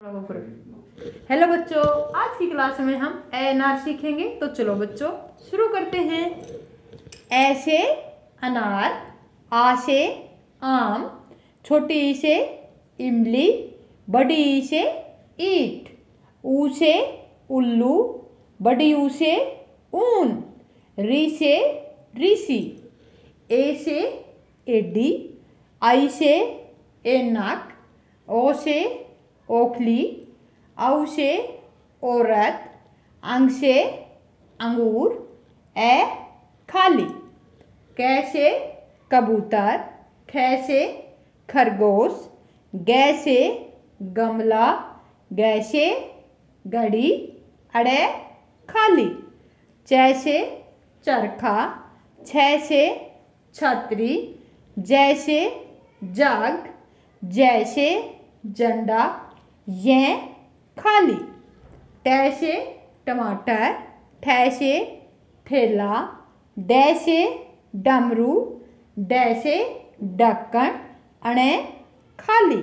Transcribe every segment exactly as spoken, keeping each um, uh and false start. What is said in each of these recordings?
Hello बच्चों, आज की क्लास में हम ए एन आर सीखेंगे। तो चलो बच्चों शुरू करते हैं। ए से अनार, आ से आम, छोटी ई से इमली, बड़ी ई से ईंट, ऊ से उल्लू, बड़ी ऊ से ऊन, री से ऋषि, ए से एडी, आई से ऐनक, ओ से ओखली, औ से औरत, अंग से अंगूर, ए खाली, कै से कबूतर, ख से खरगोश, ग से गमला, ग से घड़ी, अड़े खाली, च से चरखा, छ से छतरी, ज से जग, ज से झंडा, ये खाली, ट से टमाटर, ठ से ठेला, ड से डमरू, ड से ढक्कन, अणे खाली,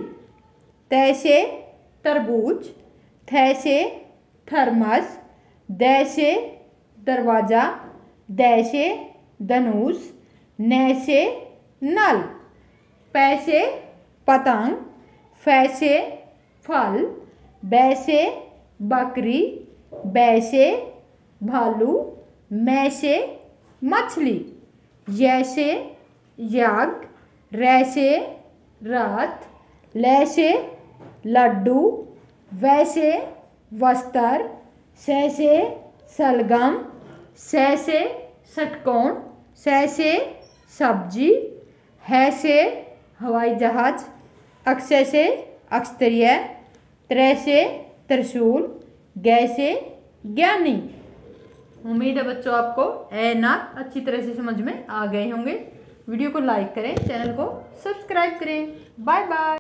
त से तरबूज, थ से थर्मस, द से दरवाज़ा, द से धनुष, न से नल, प से पतंग, फ से फल, ब से बकरी, ब से भालू, म से मछली, य से यज्ञ, र से रथ, ल से लड्डू, व से वस्त्र, स से सलगम, स से षटकोण, स से सब्जी, ह से हवाई जहाज, अक्ष से अक्षतरीय, त्र से त्रिशूल, ग से ज्ञानी। उम्मीद है बच्चों आपको ए एन आर अच्छी तरह से समझ में आ गए होंगे। वीडियो को लाइक करें, चैनल को सब्सक्राइब करें। Bye bye.